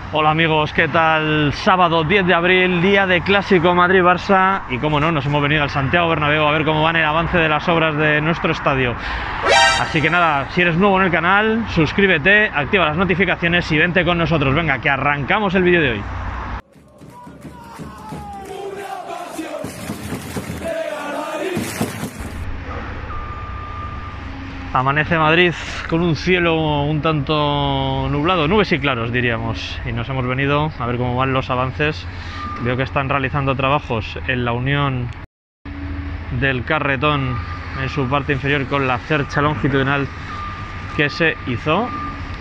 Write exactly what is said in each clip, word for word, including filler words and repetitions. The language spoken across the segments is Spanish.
Hola amigos, ¿qué tal? Sábado diez de abril, día de Clásico Madrid-Barça y como no, nos hemos venido al Santiago Bernabéu a ver cómo va en el avance de las obras de nuestro estadio. Así que nada, si eres nuevo en el canal, suscríbete, activa las notificaciones y vente con nosotros. Venga, que arrancamos el vídeo de hoy. Amanece Madrid con un cielo un tanto nublado, nubes y claros diríamos, y nos hemos venido a ver cómo van los avances. Veo que están realizando trabajos en la unión del carretón en su parte inferior con la cercha longitudinal que se hizo,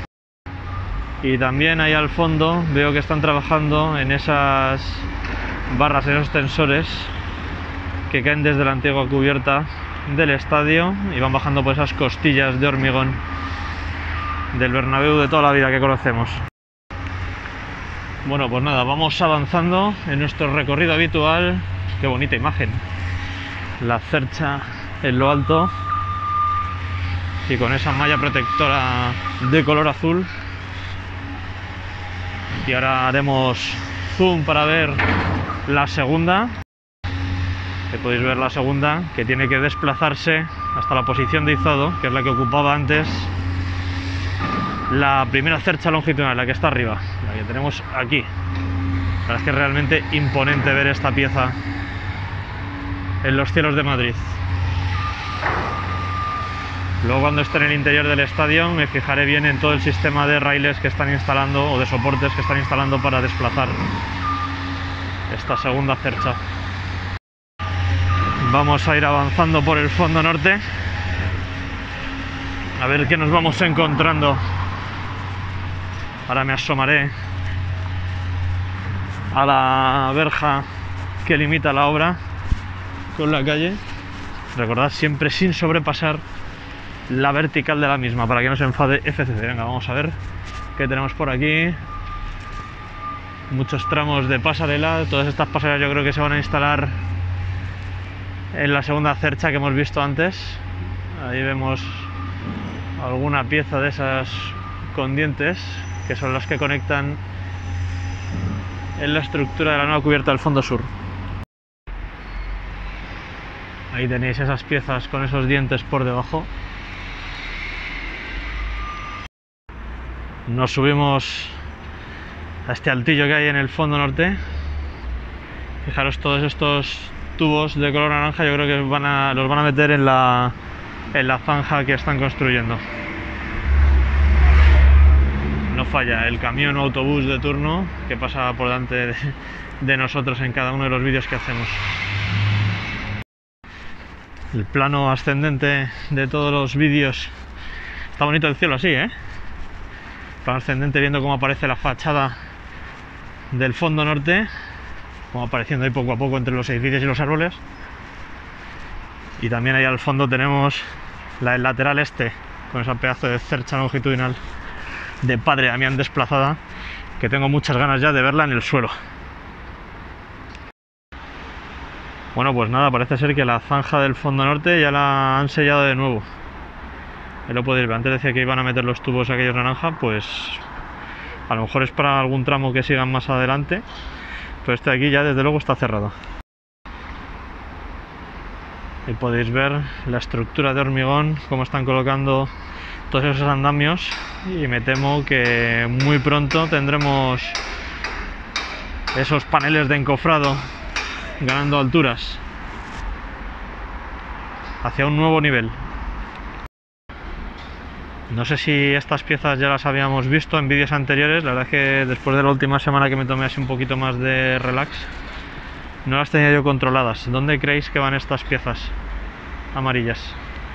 y también ahí al fondo veo que están trabajando en esas barras, en esos tensores que caen desde la antigua cubierta del estadio y van bajando por esas costillas de hormigón del Bernabéu de toda la vida que conocemos. Bueno, pues nada, vamos avanzando en nuestro recorrido habitual. Qué bonita imagen, la cercha en lo alto y con esa malla protectora de color azul. Y ahora haremos zoom para ver la segunda, que podéis ver la segunda, que tiene que desplazarse hasta la posición de izado, que es la que ocupaba antes la primera cercha longitudinal, la que está arriba, la que tenemos aquí. La verdad es que es realmente imponente ver esta pieza en los cielos de Madrid. Luego, cuando esté en el interior del estadio, me fijaré bien en todo el sistema de raíles que están instalando, o de soportes que están instalando para desplazar esta segunda cercha. Vamos a ir avanzando por el fondo norte a ver qué nos vamos encontrando. Ahora me asomaré a la verja que limita la obra con la calle. Recordad, siempre sin sobrepasar la vertical de la misma, para que no se enfade F C C. Venga, vamos a ver qué tenemos por aquí. Muchos tramos de pasarela. Todas estas pasarelas yo creo que se van a instalar en la segunda cercha que hemos visto antes. Ahí vemos alguna pieza de esas con dientes, que son las que conectan en la estructura de la nueva cubierta del fondo sur. Ahí tenéis esas piezas con esos dientes por debajo. Nos subimos a este altillo que hay en el fondo norte. Fijaros todos estos tubos de color naranja, yo creo que van a, los van a meter en la, en la zanja que están construyendo. No falla el camión o autobús de turno que pasa por delante de, de nosotros en cada uno de los vídeos que hacemos. El plano ascendente de todos los vídeos. Está bonito el cielo así, ¿eh? Plano ascendente, viendo cómo aparece la fachada del fondo norte, como apareciendo ahí poco a poco entre los edificios y los árboles. Y también ahí al fondo tenemos la, el lateral este, con ese pedazo de cercha longitudinal de Padre Damián desplazada, que tengo muchas ganas ya de verla en el suelo. Bueno, pues nada, parece ser que la zanja del fondo norte ya la han sellado de nuevo. Ahí lo podéis ver. Antes decía que iban a meter los tubos aquellos naranja, pues a lo mejor es para algún tramo que sigan más adelante. Pero este de aquí ya desde luego está cerrado. Ahí podéis ver la estructura de hormigón, cómo están colocando todos esos andamios, y me temo que muy pronto tendremos esos paneles de encofrado ganando alturas hacia un nuevo nivel. No sé si estas piezas ya las habíamos visto en vídeos anteriores. La verdad es que después de la última semana que me tomé así un poquito más de relax, no las tenía yo controladas. ¿Dónde creéis que van estas piezas amarillas?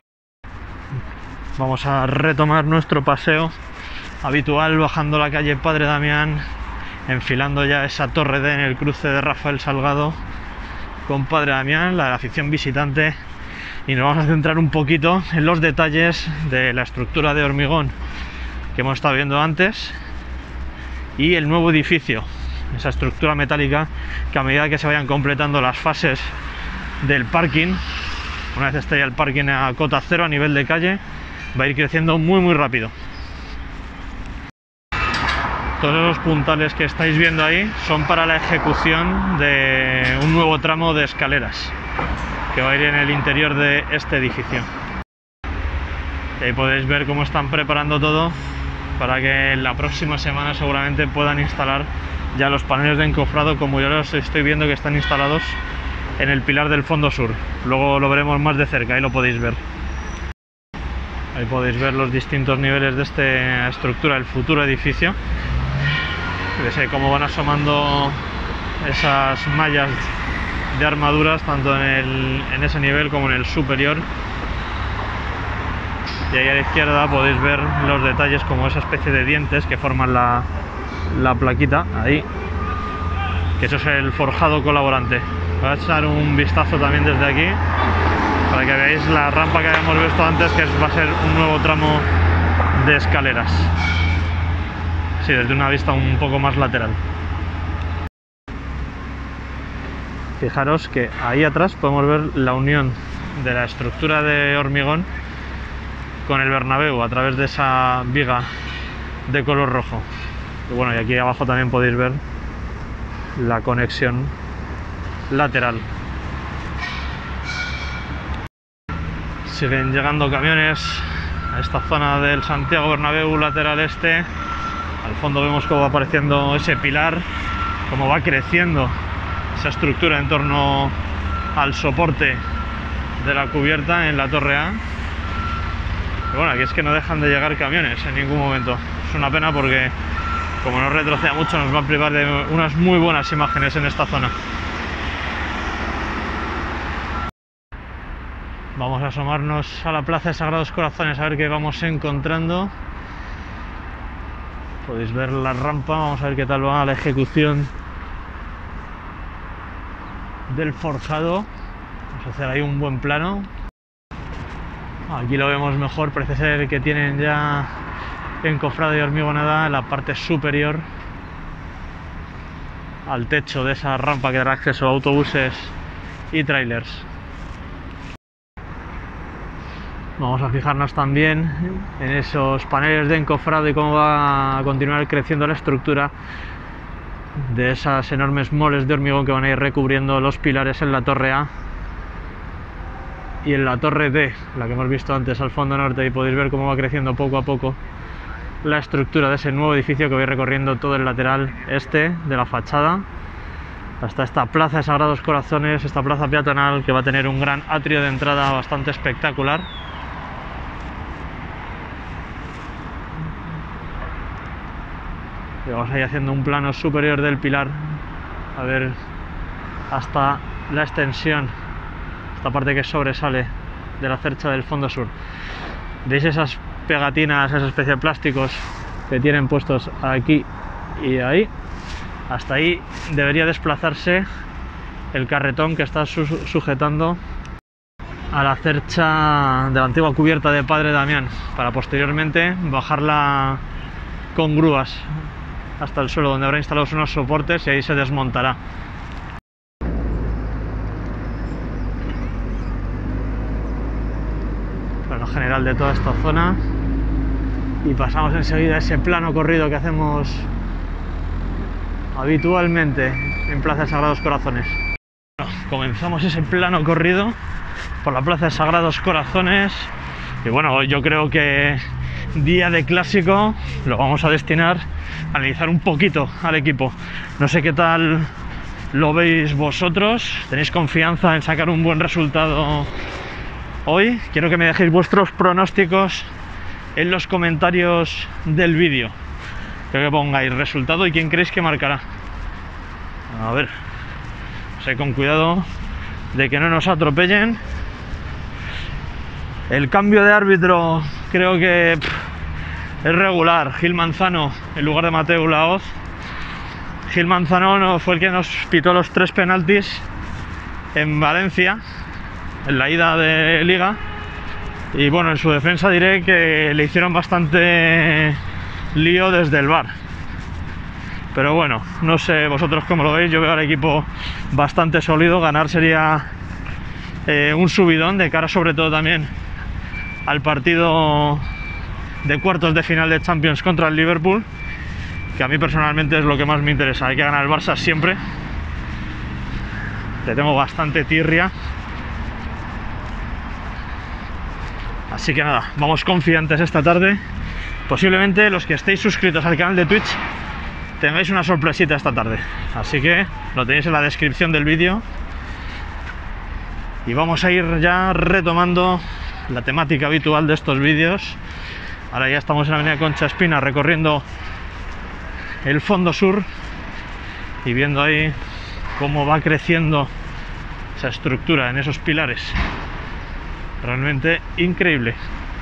Vamos a retomar nuestro paseo habitual, bajando la calle Padre Damián, enfilando ya esa torre D en el cruce de Rafael Salgado con Padre Damián, la de la afición visitante. Y nos vamos a centrar un poquito en los detalles de la estructura de hormigón que hemos estado viendo antes y el nuevo edificio, esa estructura metálica que a medida que se vayan completando las fases del parking, una vez esté ya el parking a cota cero a nivel de calle, va a ir creciendo muy muy rápido. todos los puntales que estáis viendo ahí son para la ejecución de un nuevo tramo de escaleras que va a ir en el interior de este edificio. Y ahí podéis ver cómo están preparando todo para que la próxima semana seguramente puedan instalar ya los paneles de encofrado, como yo los estoy viendo que están instalados en el pilar del fondo sur. Luego lo veremos más de cerca, ahí lo podéis ver. Ahí podéis ver los distintos niveles de esta estructura del futuro edificio. Veis cómo van asomando esas mallas de armaduras tanto en, el, en ese nivel como en el superior. Y ahí a la izquierda podéis ver los detalles como esa especie de dientes que forman la, la plaquita, ahí, que eso es el forjado colaborante. Voy a echar un vistazo también desde aquí para que veáis la rampa que habíamos visto antes, que va a ser un nuevo tramo de escaleras. Sí, desde una vista un poco más lateral. Fijaros que ahí atrás podemos ver la unión de la estructura de hormigón con el Bernabéu a través de esa viga de color rojo. Y bueno, y aquí abajo también podéis ver la conexión lateral. Siguen llegando camiones a esta zona del Santiago Bernabéu lateral este. Al fondo vemos cómo va apareciendo ese pilar, cómo va creciendo esa estructura en torno al soporte de la cubierta en la torre A. Y bueno, aquí es que no dejan de llegar camiones en ningún momento. Es una pena porque como no retroceda mucho nos va a privar de unas muy buenas imágenes en esta zona. Vamos a asomarnos a la Plaza de Sagrados Corazones a ver qué vamos encontrando. Podéis ver la rampa, vamos a ver qué tal va la ejecución del forjado. Vamos a hacer ahí un buen plano. Aquí lo vemos mejor, parece ser que tienen ya encofrado y hormigonada en la parte superior al techo de esa rampa que dará acceso a autobuses y trailers. Vamos a fijarnos también en esos paneles de encofrado y cómo va a continuar creciendo la estructura de esas enormes moles de hormigón que van a ir recubriendo los pilares en la torre A y en la torre D, la que hemos visto antes al fondo norte, y podéis ver cómo va creciendo poco a poco la estructura de ese nuevo edificio que va a ir recorriendo todo el lateral este de la fachada hasta esta Plaza de Sagrados Corazones, esta plaza peatonal que va a tener un gran atrio de entrada bastante espectacular. Y vamos a ir haciendo un plano superior del pilar, a ver hasta la extensión, esta parte que sobresale de la cercha del fondo sur. ¿Veis esas pegatinas, esa especie de plásticos que tienen puestos aquí y ahí? Hasta ahí debería desplazarse el carretón que está su sujetando a la cercha de la antigua cubierta de Padre Damián, para posteriormente bajarla con grúas hasta el suelo, donde habrá instalados unos soportes y ahí se desmontará. Plano general de toda esta zona y pasamos enseguida a ese plano corrido que hacemos habitualmente en Plaza de Sagrados Corazones. Bueno, comenzamos ese plano corrido por la Plaza de Sagrados Corazones y bueno, yo creo que día de clásico lo vamos a destinar a analizar un poquito al equipo. No sé qué tal lo veis vosotros, tenéis confianza en sacar un buen resultado hoy. Quiero que me dejéis vuestros pronósticos en los comentarios del vídeo. Quiero que pongáis resultado y quién creéis que marcará. A ver, sé con cuidado de que no nos atropellen. El cambio de árbitro creo que pff, es regular. Gil Manzano en lugar de Mateu Laoz. Gil Manzano no fue el que nos pitó los tres penaltis en Valencia en la ida de Liga, y bueno, en su defensa diré que le hicieron bastante lío desde el V A R, pero bueno, no sé vosotros cómo lo veis. Yo veo al equipo bastante sólido. Ganar sería eh, un subidón de cara sobre todo también al partido de cuartos de final de Champions contra el Liverpool, que a mí personalmente es lo que más me interesa. Hay que ganar el Barça siempre. Le tengo bastante tirria. Así que nada, vamos confiantes esta tarde. Posiblemente los que estéis suscritos al canal de Twitch tengáis una sorpresita esta tarde. Así que lo tenéis en la descripción del vídeo. Y vamos a ir ya retomando la temática habitual de estos vídeos. Ahora ya estamos en la avenida Concha Espina recorriendo el fondo sur y viendo ahí cómo va creciendo esa estructura en esos pilares. Realmente increíble.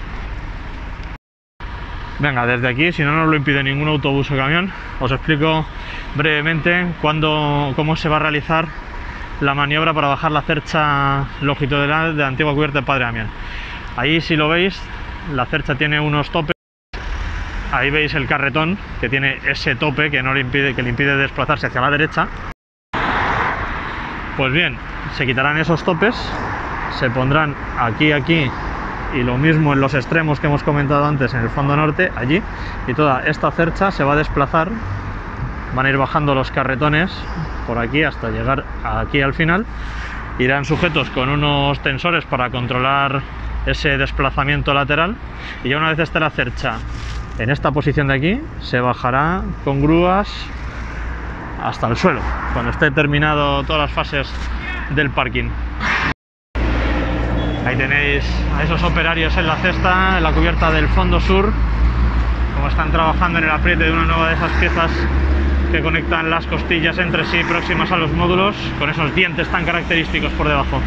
Venga, desde aquí, si no nos lo impide ningún autobús o camión, os explico brevemente cuándo, cómo se va a realizar la maniobra para bajar la cercha longitudinal de la antigua cubierta de Padre Damián. Ahí, si lo veis, la cercha tiene unos topes. Ahí veis el carretón que tiene ese tope que no le impide, que le impide desplazarse hacia la derecha. Pues bien, se quitarán esos topes, se pondrán aquí, aquí y lo mismo en los extremos que hemos comentado antes en el fondo norte, allí, y toda esta cercha se va a desplazar. Van a ir bajando los carretones por aquí hasta llegar aquí al final. Irán sujetos con unos tensores para controlar ese desplazamiento lateral, y ya una vez esté la cercha en esta posición de aquí, se bajará con grúas hasta el suelo, cuando esté terminado todas las fases del parking. Ahí tenéis a esos operarios en la cesta, en la cubierta del fondo sur, como están trabajando en el apriete de una nueva de esas piezas que conectan las costillas entre sí próximas a los módulos, con esos dientes tan característicos por debajo.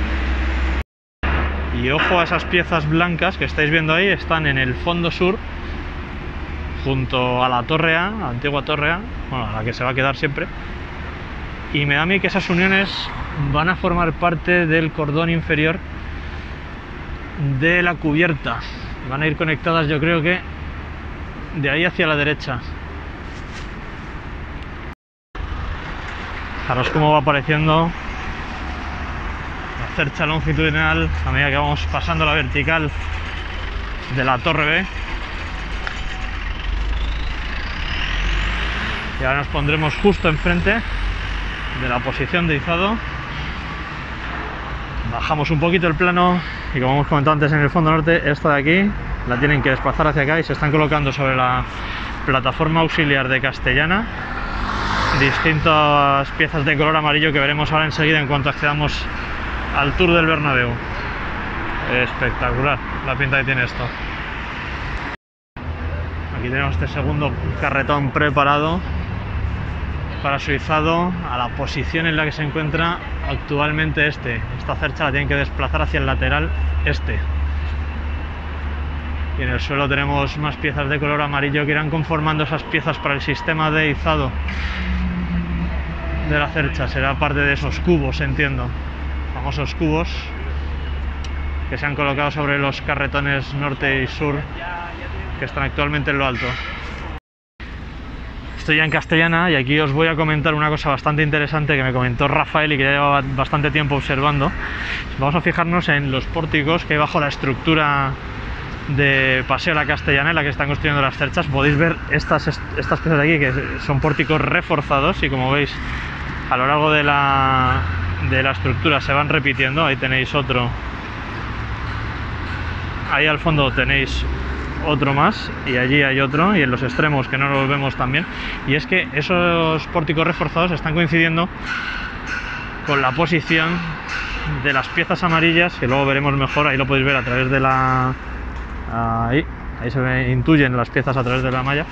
Y ojo a esas piezas blancas que estáis viendo ahí, están en el fondo sur, junto a la torre A, la antigua torre A, bueno, a la que se va a quedar siempre. Y me da a mí que esas uniones van a formar parte del cordón inferior de la cubierta. Van a ir conectadas, yo creo que de ahí hacia la derecha. Fijaros cómo va apareciendo la cercha longitudinal a medida que vamos pasando la vertical de la torre B. Y ahora nos pondremos justo enfrente de la posición de izado. Bajamos un poquito el plano y, como hemos comentado antes en el fondo norte, esta de aquí la tienen que desplazar hacia acá y se están colocando sobre la plataforma auxiliar de Castellana distintas piezas de color amarillo que veremos ahora enseguida en cuanto accedamos al Tour del Bernabéu. Espectacular la pinta que tiene esto. Aquí tenemos este segundo carretón preparado para su izado a la posición en la que se encuentra actualmente este. Esta cercha la tienen que desplazar hacia el lateral este. Y en el suelo tenemos más piezas de color amarillo que irán conformando esas piezas para el sistema de izado de la cercha. Será parte de esos cubos, entiendo, famosos cubos que se han colocado sobre los carretones norte y sur que están actualmente en lo alto. Estoy ya en Castellana y aquí os voy a comentar una cosa bastante interesante que me comentó Rafael y que ya llevaba bastante tiempo observando. Vamos a fijarnos en los pórticos que hay bajo la estructura de Paseo La Castellana en la que están construyendo las cerchas. Podéis ver estas, estas piezas de aquí que son pórticos reforzados y, como veis, a lo largo de la, de la estructura se van repitiendo. Ahí tenéis otro, ahí al fondo tenéis otro más y allí hay otro, y en los extremos que no los vemos también. Y es que esos pórticos reforzados están coincidiendo con la posición de las piezas amarillas, que luego veremos mejor. Ahí lo podéis ver a través de la... ahí, ahí se ve, intuyen las piezas a través de la malla.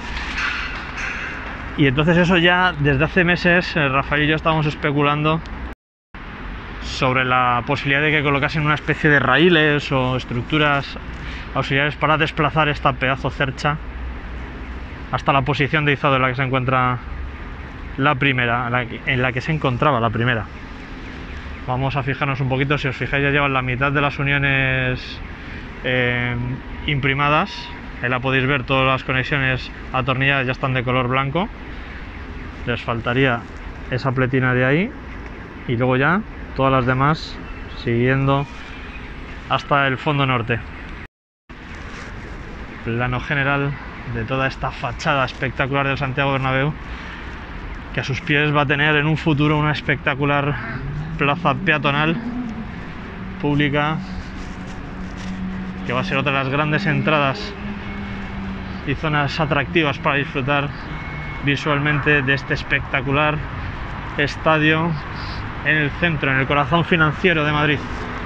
Y entonces eso ya desde hace meses Rafael y yo estábamos especulando sobre la posibilidad de que colocasen una especie de raíles o estructuras auxiliares para desplazar esta pedazo cercha hasta la posición de izado en la que se encuentra la primera, en la que se encontraba la primera. Vamos a fijarnos un poquito. Si os fijáis, ya llevan la mitad de las uniones eh, imprimadas. Ahí la podéis ver, todas las conexiones atornilladas ya están de color blanco. Les faltaría esa pletina de ahí y luego ya todas las demás siguiendo hasta el fondo norte. Plano general de toda esta fachada espectacular del Santiago Bernabéu, que a sus pies va a tener en un futuro una espectacular plaza peatonal pública, que va a ser otra de las grandes entradas y zonas atractivas para disfrutar visualmente de este espectacular estadio en el centro, en el corazón financiero de Madrid.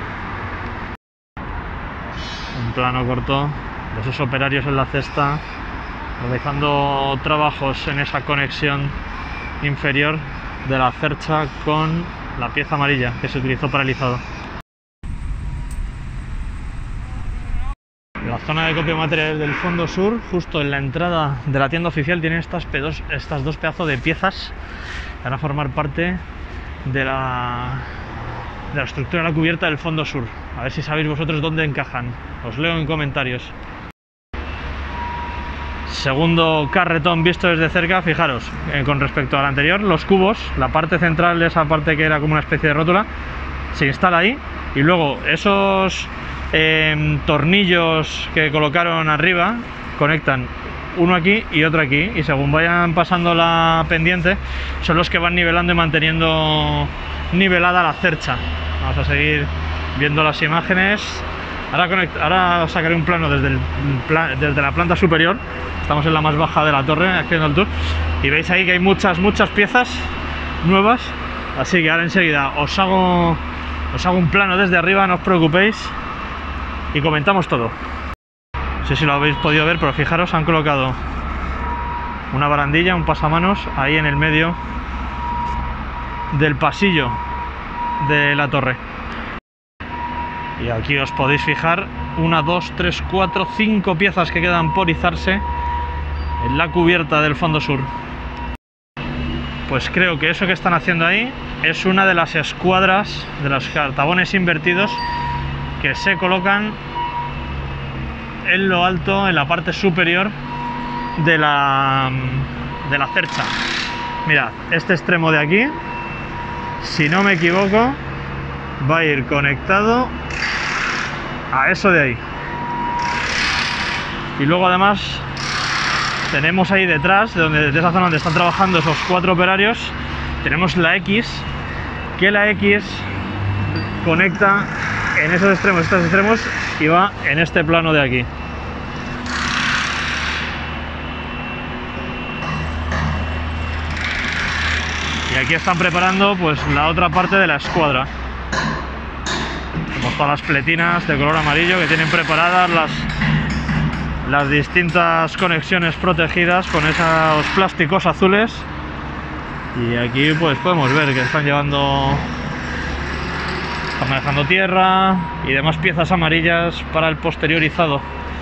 Un plano corto de esos operarios en la cesta realizando trabajos en esa conexión inferior de la cercha con la pieza amarilla que se utilizó para el izado. La zona de copia de materiales del fondo sur, justo en la entrada de la tienda oficial, tienen estas, pedos, estas dos pedazos de piezas que van a formar parte de la, de la estructura de la cubierta del fondo sur. A ver si sabéis vosotros dónde encajan. Os leo en comentarios. Segundo carretón visto desde cerca, fijaros, eh, con respecto al anterior, los cubos, la parte central de esa parte que era como una especie de rótula, se instala ahí, y luego esos eh, tornillos que colocaron arriba conectan uno aquí y otro aquí, y según vayan pasando la pendiente son los que van nivelando y manteniendo nivelada la cercha. Vamos a seguir viendo las imágenes. Ahora, conect... Ahora os sacaré un plano desde, el plan... desde la planta superior. Estamos en la más baja de la torre, haciendo el tour, y veis ahí que hay muchas, muchas piezas nuevas, así que ahora enseguida os hago, os hago un plano desde arriba, no os preocupéis, y comentamos todo. No sé si lo habéis podido ver, pero fijaros, han colocado una barandilla, un pasamanos, ahí en el medio del pasillo de la torre. Y aquí os podéis fijar una, dos, tres, cuatro, cinco piezas que quedan por izarse en la cubierta del fondo sur. Pues creo que eso que están haciendo ahí es una de las escuadras de los cartabones invertidos que se colocan en lo alto, en la parte superior de la, de la cercha. Mirad, este extremo de aquí, si no me equivoco, va a ir conectado a eso de ahí. Y luego además tenemos ahí detrás, de, donde, de esa zona donde están trabajando esos cuatro operarios, tenemos la X, que la X conecta en esos extremos, estos extremos, y va en este plano de aquí. Y aquí están preparando pues la otra parte de la escuadra. Tenemos todas las pletinas de color amarillo que tienen preparadas las, las distintas conexiones protegidas con esos plásticos azules. Y aquí pues podemos ver que están llevando, están manejando tierra y demás piezas amarillas para el posteriorizado.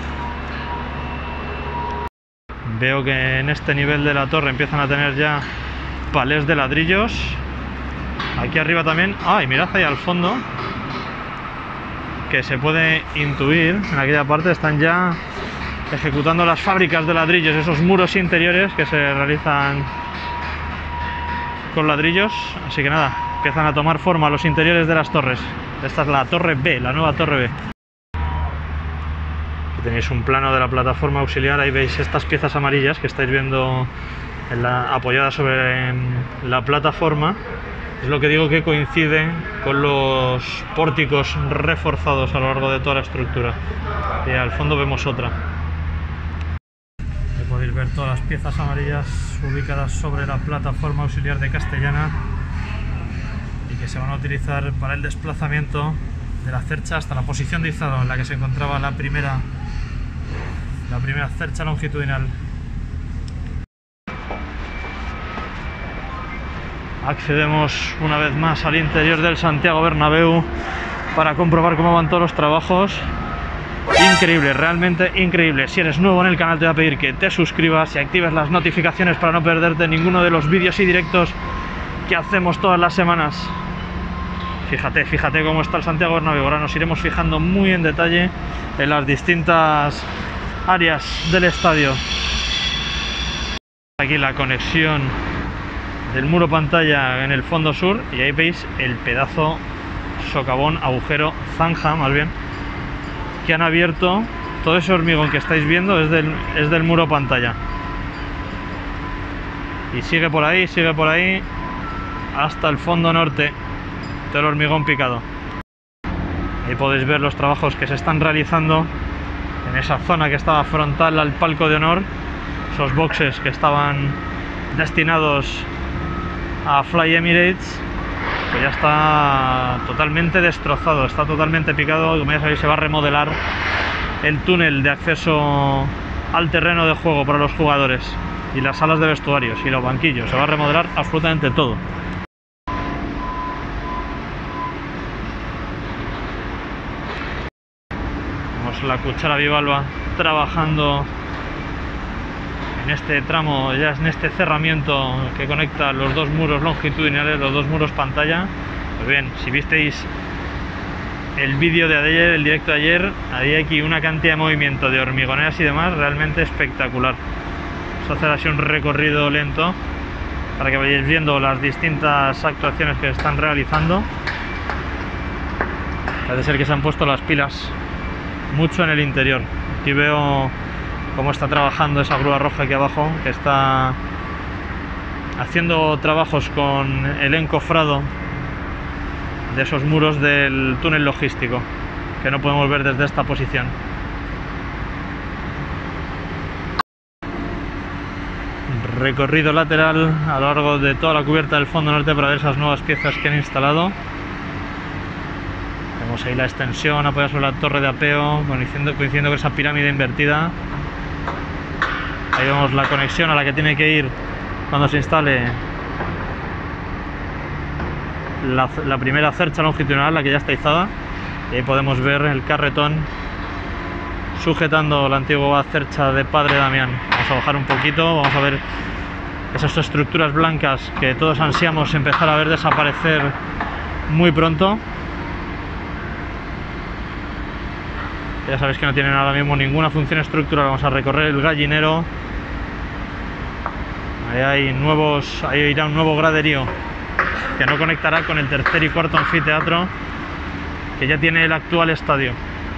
Veo que en este nivel de la torre empiezan a tener ya palés de ladrillos. Aquí arriba también. Ah, y mirad ahí al fondo, que se puede intuir, en aquella parte están ya ejecutando las fábricas de ladrillos, esos muros interiores que se realizan con ladrillos. Así que nada, empiezan a tomar forma los interiores de las torres. Esta es la torre B, la nueva torre B. Aquí tenéis un plano de la plataforma auxiliar. Ahí veis estas piezas amarillas que estáis viendo en la, apoyadas sobre la plataforma. Es lo que digo, que coincide con los pórticos reforzados a lo largo de toda la estructura. Y al fondo vemos otra. Ahí podéis ver todas las piezas amarillas ubicadas sobre la plataforma auxiliar de Castellana y que se van a utilizar para el desplazamiento de la cercha hasta la posición de izado en la que se encontraba la primera, la primera cercha longitudinal. Accedemos una vez más al interior del Santiago Bernabéu para comprobar cómo van todos los trabajos. Increíble, realmente increíble. Si eres nuevo en el canal te voy a pedir que te suscribas y actives las notificaciones para no perderte ninguno de los vídeos y directos que hacemos todas las semanas. Fíjate, fíjate cómo está el Santiago Bernabéu. Ahora nos iremos fijando muy en detalle en las distintas áreas del estadio. Aquí la conexión del muro pantalla en el fondo sur, y ahí veis el pedazo socavón, agujero, zanja más bien, que han abierto Todo ese hormigón que estáis viendo es del, es del muro pantalla. Y sigue por ahí, sigue por ahí, hasta el fondo norte, todo el hormigón picado. Ahí podéis ver los trabajos que se están realizando en esa zona que estaba frontal al palco de honor, esos boxes que estaban destinados a Fly Emirates, pues ya está totalmente destrozado, está totalmente picado. Como ya sabéis, se va a remodelar el túnel de acceso al terreno de juego para los jugadores y las salas de vestuarios y los banquillos. Se va a remodelar absolutamente todo. Vemos la cuchara bivalva trabajando en este tramo, ya en este cerramiento que conecta los dos muros longitudinales, los dos muros pantalla. Pues bien, si visteis el vídeo de ayer, el directo de ayer, hay aquí una cantidad de movimiento de hormigoneras y demás realmente espectacular. Vamos a hacer así un recorrido lento para que vayáis viendo las distintas actuaciones que están realizando. Parece ser que se han puesto las pilas mucho en el interior. Aquí veo cómo está trabajando esa grúa roja aquí abajo, que está haciendo trabajos con el encofrado de esos muros del túnel logístico, que no podemos ver desde esta posición. Recorrido lateral a lo largo de toda la cubierta del fondo norte para ver esas nuevas piezas que han instalado. Vemos ahí la extensión apoyada sobre la torre de apeo, coincidiendo, coincidiendo con esa pirámide invertida. Ahí vemos la conexión a la que tiene que ir cuando se instale la, la primera cercha longitudinal, la que ya está izada. Y ahí podemos ver el carretón sujetando la antigua cercha de Padre Damián. Vamos a bajar un poquito, vamos a ver esas estructuras blancas que todos ansiamos empezar a ver desaparecer muy pronto. Ya sabéis que no tienen ahora mismo ninguna función estructural. Vamos a recorrer el gallinero. Ahí hay nuevos, ahí irá un nuevo graderío que no conectará con el tercer y cuarto anfiteatro que ya tiene el actual estadio.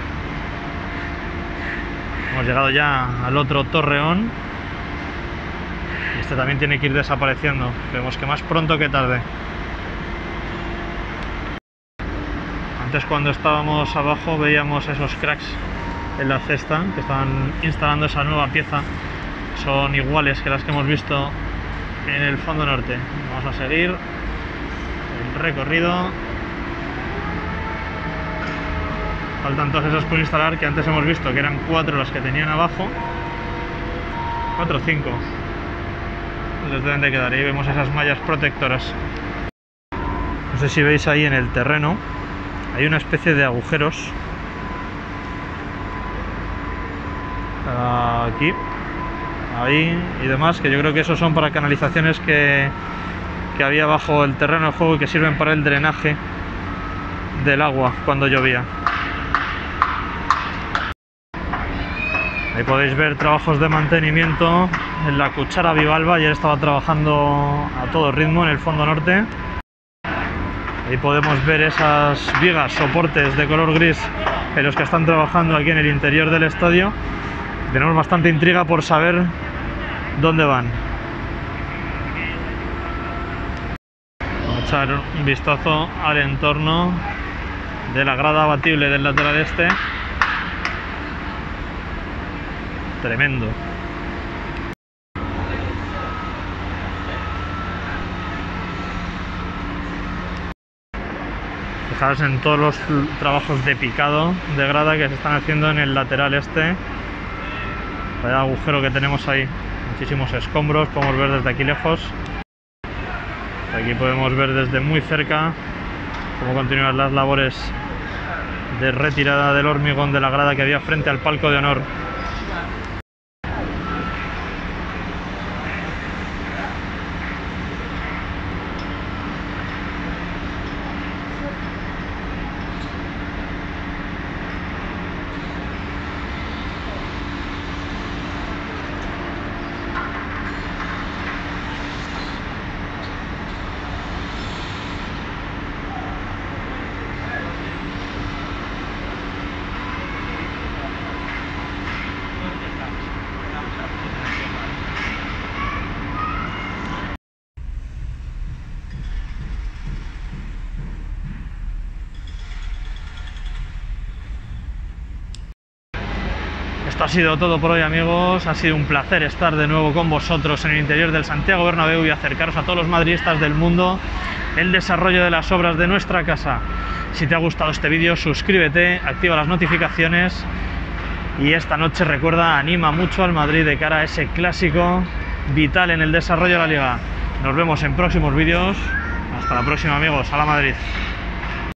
Hemos llegado ya al otro torreón. Este también tiene que ir desapareciendo. Vemos que más pronto que tarde. Antes, cuando estábamos abajo, veíamos esos cracks en la cesta que estaban instalando esa nueva pieza. Son iguales que las que hemos visto en el fondo norte. Vamos a seguir el recorrido. Faltan todas esas por instalar, que antes hemos visto que eran cuatro las que tenían abajo. Cuatro o cinco. Les deben de quedar. Ahí vemos esas mallas protectoras. No sé si veis ahí en el terreno, hay una especie de agujeros. Aquí, ahí y demás, que yo creo que esos son para canalizaciones que, que había bajo el terreno de juego y que sirven para el drenaje del agua cuando llovía. Ahí podéis ver trabajos de mantenimiento en la cuchara bivalva. Ayer estaba trabajando a todo ritmo en el fondo norte. Ahí podemos ver esas vigas, soportes de color gris en los que están trabajando aquí en el interior del estadio. Tenemos bastante intriga por saber dónde van. Vamos a echar un vistazo al entorno de la grada abatible del lateral este. Tremendo. Fijaos en todos los trabajos de picado de grada que se están haciendo en el lateral este. Vaya agujero que tenemos ahí, muchísimos escombros, podemos ver desde aquí lejos. Aquí podemos ver desde muy cerca cómo continúan las labores de retirada del hormigón de la grada que había frente al palco de honor. Esto ha sido todo por hoy, amigos. Ha sido un placer estar de nuevo con vosotros en el interior del Santiago Bernabéu y acercaros a todos los madridistas del mundo el desarrollo de las obras de nuestra casa. Si te ha gustado este vídeo, suscríbete, activa las notificaciones y esta noche recuerda, anima mucho al Madrid de cara a ese clásico vital en el desarrollo de la Liga. Nos vemos en próximos vídeos. Hasta la próxima, amigos. ¡Hala Madrid!